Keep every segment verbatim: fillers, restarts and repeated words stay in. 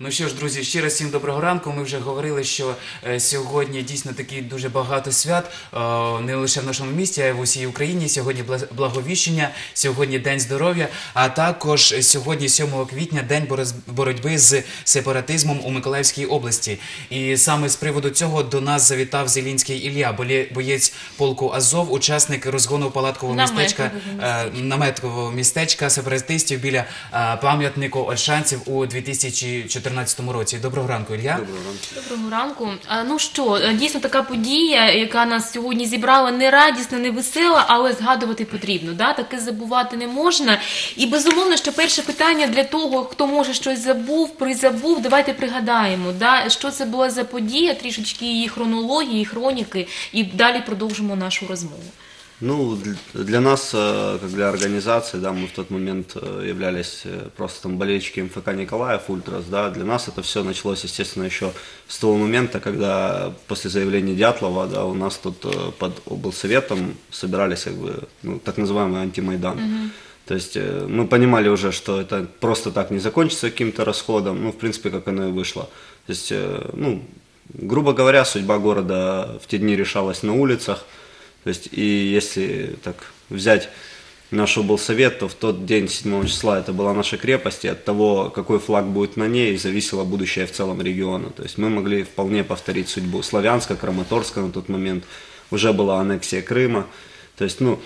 Ну що ж, друзі, ще раз всім доброго ранку. Ми вже говорили, що е, сьогодні дійсно такі дуже багато свят, е, не лише в нашому місті, а й в усій Україні. Сьогодні Благовіщення, сьогодні День здоров'я, а також сьогодні, сьомого квітня, День боротьби з сепаратизмом у Миколаївській області. І саме з приводу цього до нас завітав Зелінський Ілля, боєць полку Азов, учасник розгону палаткового містечка, е, наметкового містечка сепаратистів біля е, пам'ятнику Ольшанців у дві тисячі чотирнадцятому році. Доброго ранку, Ілля. Доброго ранку. Доброго ранку. А, ну що, дійсно така подія, яка нас сьогодні зібрала, не радісна, не весела, але згадувати потрібно. Да? Таке забувати не можна. І безумовно, що перше питання для того, хто може щось забув, призабув, давайте пригадаємо, да? Що це була за подія, трішечки її хронології, хроніки, і далі продовжимо нашу розмову. Ну, для нас, как для организации, да, мы в тот момент являлись просто там болельщики МФК Николаев, Ультрас, да, для нас это все началось, естественно, еще с того момента, когда после заявления Дятлова, да, у нас тут под облсоветом собирались, как бы, ну, так называемый антимайдан. Mm-hmm. То есть мы понимали уже, что это просто так не закончится каким-то расходом, ну, в принципе, как оно и вышло. То есть, ну, грубо говоря, судьба города в те дни решалась на улицах. То есть, и если так взять наш облсовет, то в тот день, седьмого числа, это была наша крепость, и от того, какой флаг будет на ней, зависело будущее в целом региона. То есть мы могли вполне повторить судьбу Славянска, Краматорска на тот момент, уже была аннексия Крыма. То есть, ну,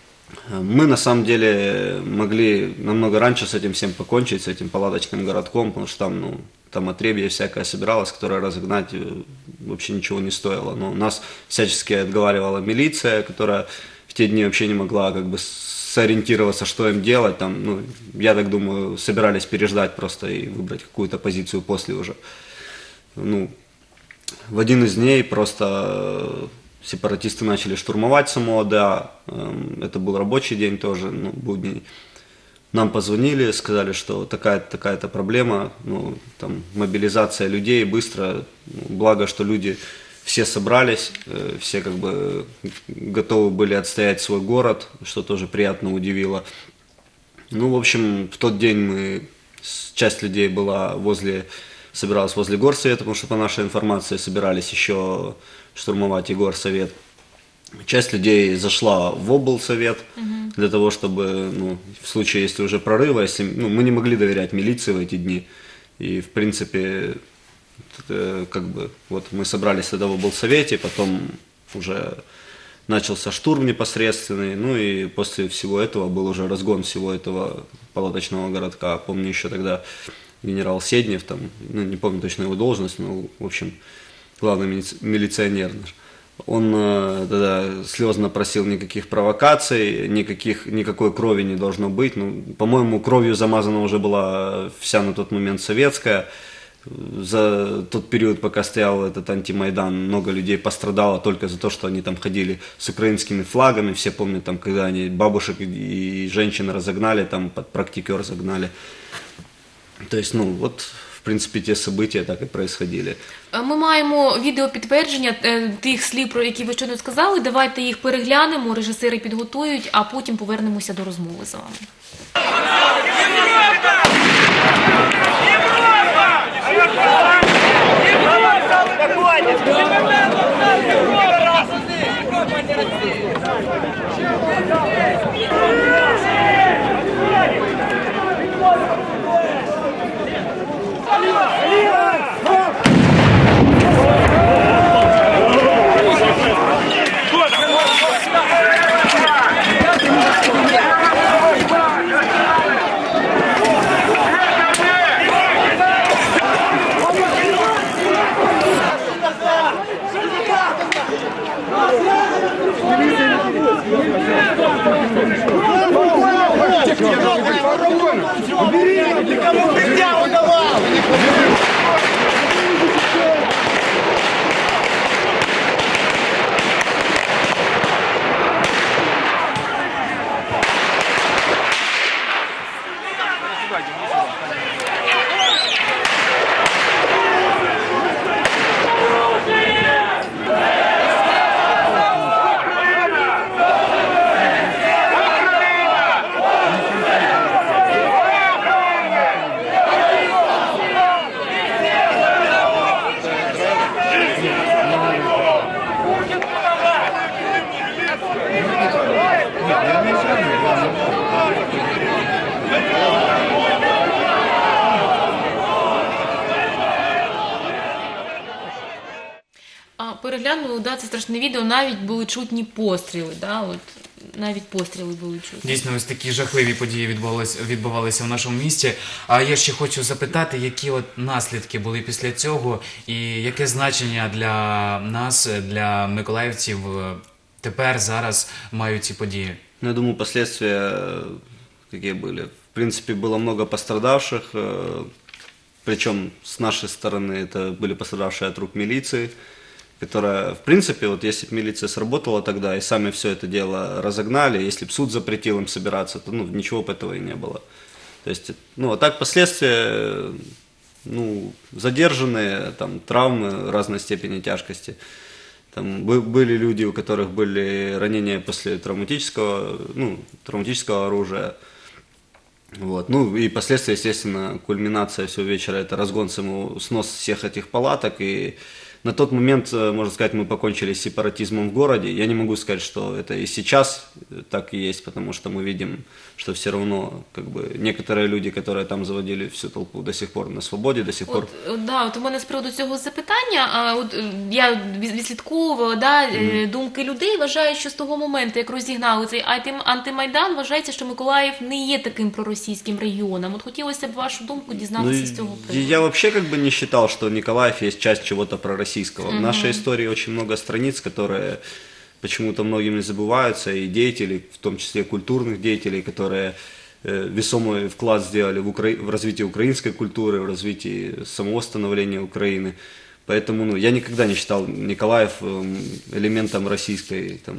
мы на самом деле могли намного раньше с этим всем покончить, с этим палаточным городком, потому что там, ну, там отребье всякое собиралось, которое разогнать вообще ничего не стоило. Но нас всячески отговаривала милиция, которая в те дни вообще не могла как бы сориентироваться, что им делать. Там, ну, я так думаю, собирались переждать просто и выбрать какую-то позицию после уже. Ну, в один из дней просто сепаратисты начали штурмовать само ОДА. Это был рабочий день тоже, ну, будний. Нам позвонили, сказали, что такая-то такая-то проблема, ну, там, мобилизация людей быстро, благо, что люди все собрались, все как бы готовы были отстоять свой город, что тоже приятно удивило. Ну, в общем, в тот день мы, часть людей была возле, собиралась возле горсовета, потому что по нашей информации собирались еще штурмовать и горсовет. Часть людей зашла в облсовет угу. для того, чтобы, ну, в случае, если уже прорыва, если, ну, мы не могли доверять милиции в эти дни. И, в принципе, это, как бы, вот мы собрались тогда в облсовете, потом уже начался штурм непосредственный, ну и после всего этого был уже разгон всего этого палаточного городка. Помню еще тогда генерал Седнев, там, ну, не помню точно его должность, но, в общем, главный милиционер наш. Он э, тогда слезно просил никаких провокаций, никаких, никакой крови не должно быть. Ну, по-моему, кровью замазана уже была вся на тот момент советская. За тот период, пока стоял этот антимайдан, много людей пострадало только за то, что они там ходили с украинскими флагами. Все помнят, там, когда они бабушек и женщин разогнали, там под практикер загнали. То есть, ну, вот... В принципі, ті события так і происходили. Ми маємо відеопідтвердження тих слів, про які ви щойно сказали. Давайте їх переглянемо, режисери підготують, а потім повернемося до розмови з вами. переглянули, да, це страшне відео, навіть були чутні постріли, да, от, навіть постріли були чутні. Дійсно, ось такі жахливі події відбувалися, відбувалися в нашому місті. А я ще хочу запитати, які от наслідки були після цього і яке значення для нас, для миколаївців, е, тепер, зараз мають ці події? Ну, я думаю, последствия э, какие были. В принципе, было много пострадавших, э, причем с нашей стороны это были пострадавшие от рук милиции, которая, в принципе, вот если бы милиция сработала тогда и сами все это дело разогнали, если бы суд запретил им собираться, то ну, ничего бы этого и не было. То есть, ну, а так последствия, ну, задержанные, там, травмы разной степени тяжкости. Там бы- были люди, у которых были ранения после травматического, ну, травматического оружия. Вот. Ну и последствия, естественно, кульминация всего вечера, это разгон, саму- снос всех этих палаток. И на тот момент, э, можно сказать, мы покончили с сепаратизмом в городе. Я не могу сказать, что это и сейчас так и есть, потому что мы видим, что все равно как бы, некоторые люди, которые там заводили всю толпу, до сих пор на свободе, до сих пор... От, от, да, от у мене з приводу цього запитання, а, от, е, я від- відслідковувала да, е, думки людей, вважають, що з того моменту, як розігнали цей анти- антимайдан, вважається, що Миколаїв не є таким проросійським регіоном. От хотілося б вашу думку дізнатися Ну, з цього и приводу. я вообще как бы не считал, что Николаев есть часть чего-то пророссийского. В нашей истории очень много страниц, которые почему-то многим не забываются, и деятелей, в том числе культурных деятелей, которые э, весомый вклад сделали в, Укра... в развитие украинской культуры, в развитие самого становления Украины. Поэтому ну, я никогда не считал Николаев эм, элементом российской, там,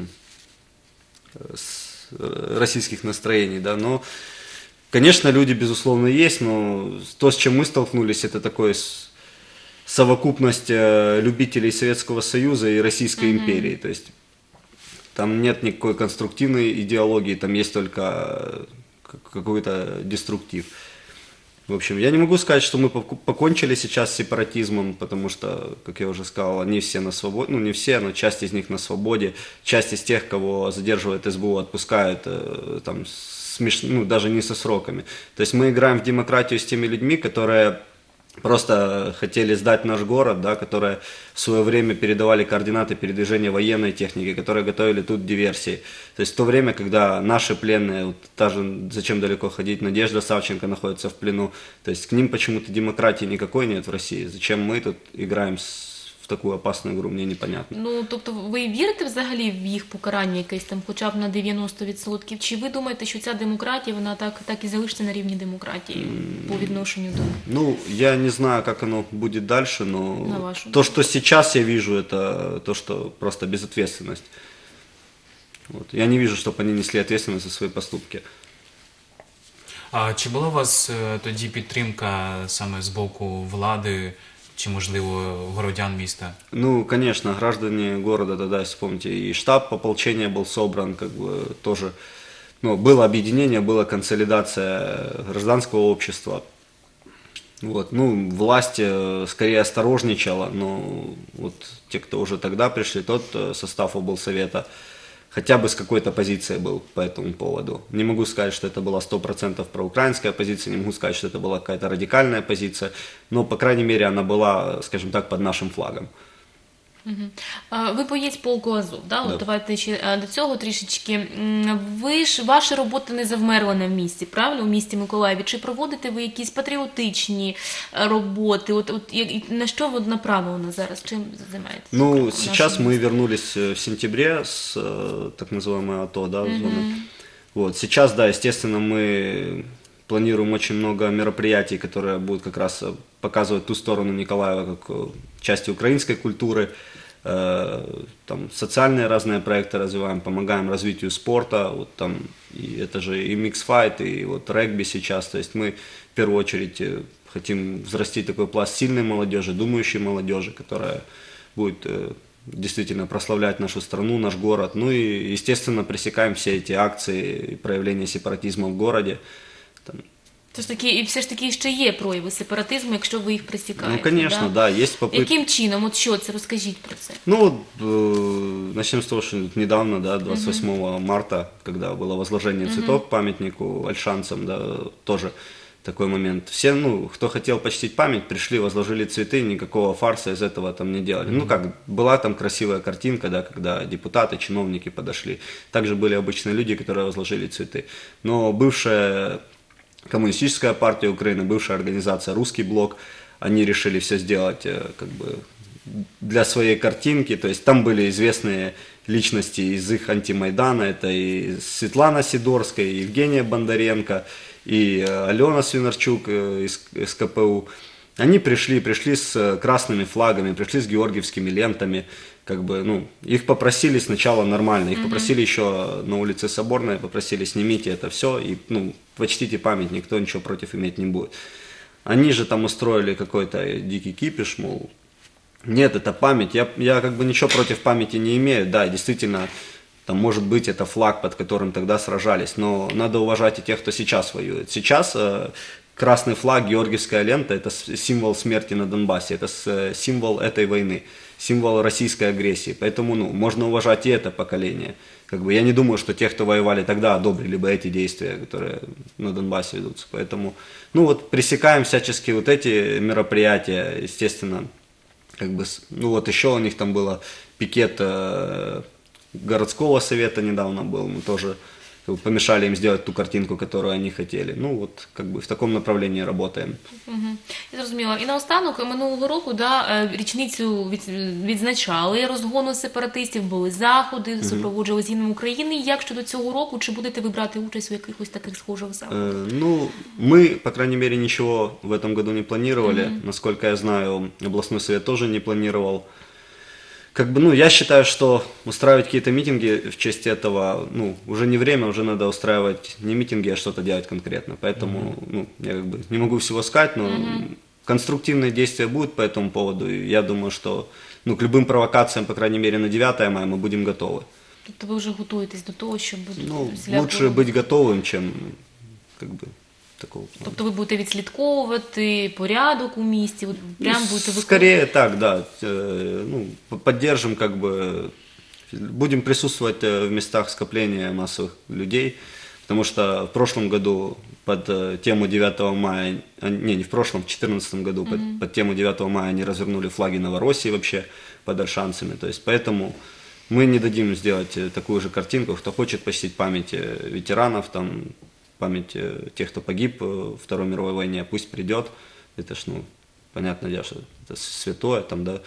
э, с- э, российских настроений, да, но конечно, люди, безусловно, есть, но то, с чем мы столкнулись, это такое с- совокупность э, любителей Советского Союза и Российской империи. То есть там нет никакой конструктивной идеологии, там есть только э, к- какой-то деструктив. В общем, я не могу сказать, что мы поку- покончили сейчас с сепаратизмом, потому что, как я уже сказал, они все на свободе, ну не все, но часть из них на свободе, часть из тех, кого задерживает СБУ, отпускают э, там, смеш... ну, даже не со сроками. То есть мы играем в демократию с теми людьми, которые просто хотели сдать наш город, да, которые в свое время передавали координаты передвижения военной техники, которые готовили тут диверсии. То есть в то время, когда наши пленные, вот, та же, зачем далеко ходить, Надежда Савченко находится в плену, то есть к ним почему-то демократии никакой нет в России. Зачем мы тут играем с- в такую опасную игру, мне непонятно. Ну, тобто ви вірите взагалі в їх покарання якесь там хоча б на дев'яносто відсотків? Чи ви думаєте, що ця демократія, вона так, так і залишиться на рівні демократії по відношенню до... Ну, я не знаю, как оно будет дальше, но На вашу то, что сейчас я вижу, это то, что просто безответственность. Вот. Я не вижу, чтобы они несли ответственность за свои поступки. А чи була у вас е, тоді підтримка саме з боку влади, чи, можливо, городян міста? Ну, конечно, граждане города тогда, вспомните, и штаб ополчения был собран, как бы тоже, ну, было объединение, была консолидация гражданского общества. Вот, ну, власть э, скорее осторожничала, но вот те, кто уже тогда пришли, тот э, состав облсовета хотя бы с какой-то позицией был по этому поводу. Не могу сказать, что это была сто процентов проукраинская позиция, не могу сказать, что это была какая-то радикальная позиция, но, по крайней мере, она была, скажем так, под нашим флагом. Мгм. А, Ви боєць полку Азов, да? От Да. давайте ще а, до цього трішечки. М, Ви ж, ваша робота не завмерла в місті, правильно? У місті Миколаєві. Чи проводите ви якісь патріотичні е, роботи? От, от як- і на що ви направлено зараз? Чим займаєтесь? Ну, в сейчас нашому мы місті? вернулись э, в сентябре с э, так называемой АТО, да, зоны. Вот, сейчас, да, естественно, мы планируем очень много мероприятий, которые будут как раз э, показывать ту сторону Николаева, как э, части украинской культуры, э, там социальные разные проекты развиваем, помогаем развитию спорта, вот там, и это же и микс-файт, и вот регби сейчас, то есть мы в первую очередь э, хотим взрастить такой пласт сильной молодежи, думающей молодежи, которая будет э, действительно прославлять нашу страну, наш город. Ну и, естественно, пресекаем все эти акции и проявления сепаратизма в городе. Там, Це ж таки, і все ж таки ще є прояви сепаратизму, якщо ви їх пресікаєте. ну, конечно, да, есть попытки. Яким чином? От що це? Розкажіть про це. Ну вот, э, начнем с того, что недавно, да, двадцать восьмого марта, когда было возложение цветов к памятнику альшанцам, да, тоже такой момент. Все, ну, кто хотел почтить память, пришли, возложили цветы, никакого фарса из этого там не делали. Ну, как, была там красивая картинка, да, когда депутаты, чиновники подошли. Также были обычные люди, которые возложили цветы. Но бывшая Коммунистическая партия Украины, бывшая организация «Русский блок», они решили все сделать, как бы, для своей картинки. То есть там были известные личности из их антимайдана. Это и Светлана Сидорская, и Евгения Бондаренко, и Алена Свинарчук из, из ка пэ у. Они пришли, пришли с красными флагами, пришли с георгиевскими лентами. Как бы, ну, их попросили сначала нормально, их mm-hmm. попросили еще на улице Соборной, попросили, снимите это все и, ну, почтите память, никто ничего против иметь не будет. Они же там устроили какой-то дикий кипиш, мол, нет, это память, я, я как бы ничего против памяти не имею, да, действительно, там, может быть, это флаг, под которым тогда сражались, но надо уважать и тех, кто сейчас воюет. Сейчас э, красный флаг, георгиевская лента – это символ смерти на Донбассе, это с, символ этой войны, символ российской агрессии, поэтому, ну, можно уважать и это поколение. Как бы, я не думаю, что те, кто воевали тогда, одобрили бы эти действия, которые на Донбассе ведутся, поэтому, ну, вот, пресекаем всячески вот эти мероприятия, естественно, как бы, ну, вот еще у них там было пикет э, городского совета недавно был, мы тоже как бы, помешали им сделать ту картинку, которую они хотели. Ну, вот, как бы в таком направлении работаем. Угу. Я зрозуміла. І наостанок, минулого року, да, річницю від, відзначали розгону сепаратистів, були заходи, супроводжували з гімном України. Як щодо цього року, чи будете ви брати участь у якихось таких схожих заходах? Э, ну, мы, по крайней мере, ничего в этом году не планировали. Угу. Насколько я знаю, областной совет тоже не планировал. Как бы, ну, я считаю, что устраивать какие-то митинги в честь этого, ну, уже не время, уже надо устраивать не митинги, а что-то делать конкретно. Поэтому, mm-hmm. ну, я как бы не могу всего сказать, но mm-hmm. конструктивные действия будут по этому поводу. И я думаю, что, ну, к любым провокациям, по крайней мере, на девятое мая мы будем готовы. Тобто ви вже готуєтесь до того, щоб... Ну, лучше быть готовым, чем, как бы, такого. Тобто ви будете відслідковувати порядок у місті, от прям ну, будете... Скорее так, да. Ну, поддержим, как бы, будем присутствовать в местах скопления массовых людей, потому что в прошлом году под тему девятого мая, не, не в прошлом, в четырнадцатом году mm-hmm. под, под тему девятого мая они развернули флаги Новороссии вообще под Ольшанцами, то есть поэтому мы не дадим сделать такую же картинку, кто хочет почтить память ветеранов, там, память тех, кто погиб в Второй мировой войне, пусть придет, это ж, ну, понятное дело, что это святое, там, да,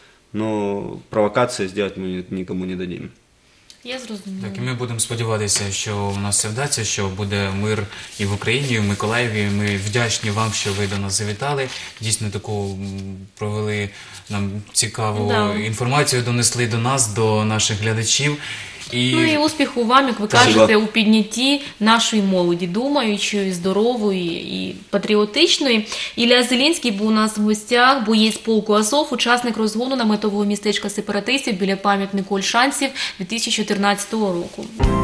но провокации сделать мы никому не дадим. Я зрозуміла. Так, і ми будемо сподіватися, що у нас все вдасться, що буде мир і в Україні, і в Миколаєві. Ми вдячні вам, що ви до нас завітали. Дійсно, таку провели нам цікаву да. інформацію, донесли до нас, до наших глядачів. І... Ну і успіху вам, як ви Спасибо. кажете, у піднятті нашої молоді, думаючої, здорової і патріотичної. Ілля Зелінський був у нас в гостях, боєць полку Азов, учасник розгону наметового містечка сепаратистів біля пам'ятнику Ольшанців дві тисячі чотирнадцятого року.